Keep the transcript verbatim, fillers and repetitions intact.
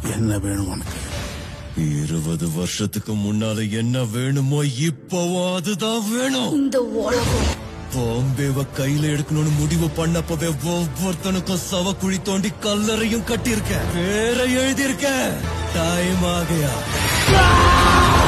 என்ன வேணும் உனக்கு? இருபது வருஷத்துக்கு முன்னால என்ன வேணுமோ இப்பவும் அதுதான் வேணும். இந்த உலகம் பாம்பேவ கையில எடுக்கணும்னு முடிவு பண்ணப்பவே ஒவ்வொருத்தனுக்கும் சவ குழி தோண்டி கல்லறையும் கட்டியிருக்க, பேரை எழுதியிருக்க. டைம் ஆகையா?